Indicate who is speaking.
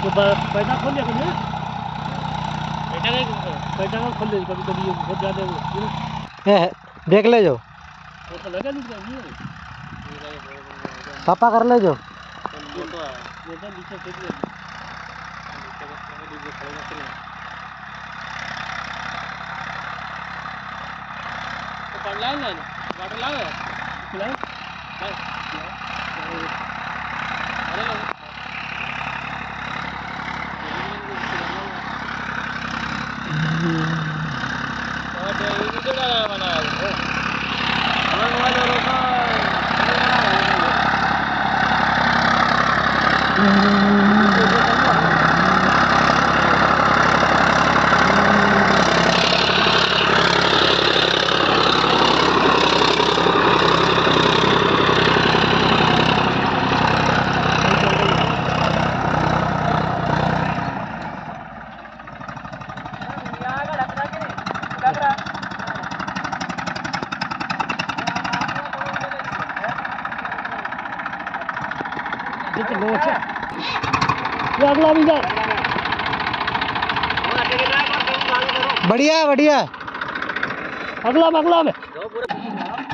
Speaker 1: तो पैसा खोल लिया कभी पैसा ना खोल ले कभी कभी बहुत ज़्यादा
Speaker 2: देख ले जो
Speaker 1: वो तो लगा नहीं
Speaker 2: पापा कर ले जो
Speaker 1: ये तो नीचे फेंक दे तो पड़ लाए ना वाटर लाए खिलाए अरे लो और ये जो बनाया है हमारे मोबाइल और का अगला भी
Speaker 2: बढ़िया बढ़िया
Speaker 1: अगला में